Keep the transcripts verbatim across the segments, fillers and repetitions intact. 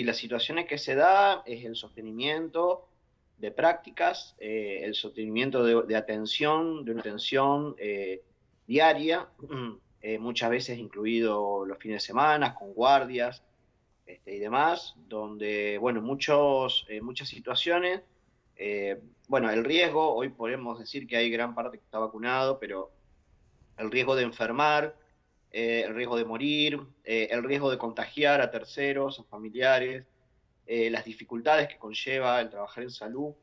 Y las situaciones que se da es el sostenimiento de prácticas, eh, el sostenimiento de, de atención, de una atención eh, diaria, eh, muchas veces incluido los fines de semana, con guardias este, y demás, donde, bueno, muchos, eh, muchas situaciones, eh, bueno, el riesgo, hoy podemos decir que hay gran parte que está vacunado, pero el riesgo de enfermar, eh, el riesgo de morir, eh, el riesgo de contagiar a terceros, a familiares, eh, las dificultades que conlleva el trabajar en salud,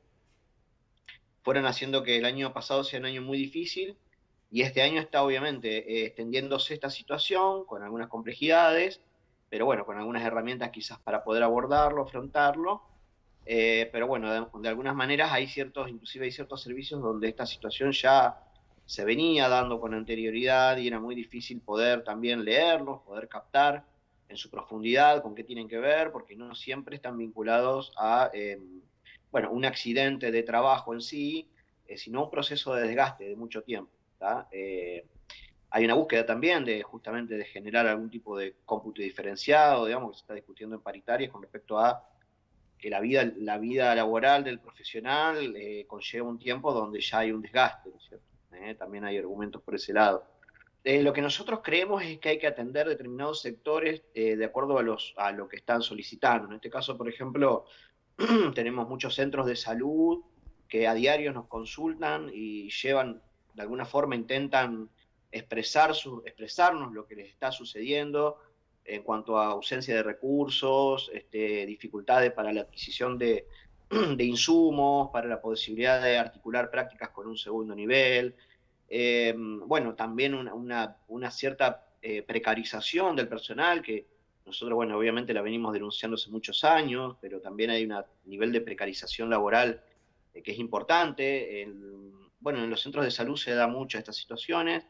fueron haciendo que el año pasado sea un año muy difícil y este año está obviamente eh, extendiéndose esta situación con algunas complejidades, pero bueno, con algunas herramientas quizás para poder abordarlo, afrontarlo. Eh, pero bueno, de, de, algunas maneras hay ciertos, inclusive hay ciertos servicios donde esta situación ya se venía dando con anterioridad y era muy difícil poder también leerlos, poder captar en su profundidad con qué tienen que ver, porque no siempre están vinculados a, eh, bueno, un accidente de trabajo en sí, eh, sino un proceso de desgaste de mucho tiempo. Eh, hay una búsqueda también de justamente de generar algún tipo de cómputo diferenciado, digamos, que se está discutiendo en paritarias con respecto a que la vida, la vida laboral del profesional eh, conlleva un tiempo donde ya hay un desgaste, ¿no es cierto? Eh, también hay argumentos por ese lado. Eh, lo que nosotros creemos es que hay que atender determinados sectores eh, de acuerdo a, los, a lo que están solicitando. En este caso, por ejemplo, tenemos muchos centros de salud que a diario nos consultan y llevan, de alguna forma intentan expresar su, expresarnos lo que les está sucediendo en cuanto a ausencia de recursos, este, dificultades para la adquisición de, de insumos, para la posibilidad de articular prácticas con un segundo nivel. Eh, bueno, también una, una, una cierta eh, precarización del personal que nosotros, bueno, obviamente la venimos denunciando hace muchos años, pero también hay un nivel de precarización laboral eh, que es importante. En, bueno, en los centros de salud se da mucho estas situaciones.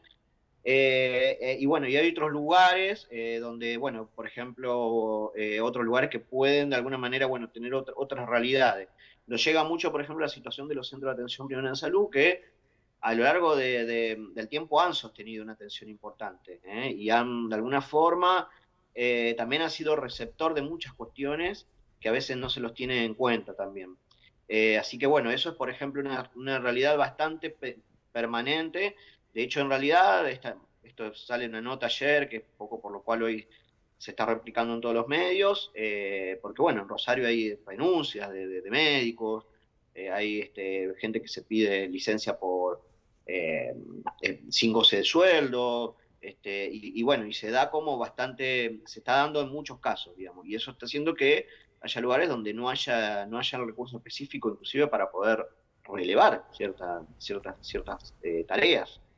Eh, eh, y bueno, y hay otros lugares eh, donde, bueno, por ejemplo, eh, otros lugares que pueden de alguna manera, bueno, tener otra, otras realidades. Nos llega mucho, por ejemplo, la situación de los centros de atención primaria en salud, que a lo largo de, de, del tiempo han sostenido una atención importante ¿eh? Y han, de alguna forma, eh, también han sido receptor de muchas cuestiones que a veces no se los tiene en cuenta también. Eh, así que bueno, eso es, por ejemplo, una, una realidad bastante pe permanente. De hecho, en realidad, esta, esto sale en una nota ayer, que es poco por lo cual hoy se está replicando en todos los medios, eh, porque bueno, en Rosario hay denuncias de, de, de médicos, eh, hay este, gente que se pide licencia por eh, eh, sin goce de sueldo, este, y, y, bueno, y se da como bastante, se está dando en muchos casos, digamos, y eso está haciendo que haya lugares donde no haya, no haya el recurso específico, inclusive para poder relevar cierta, ciertas, ciertas eh, tareas.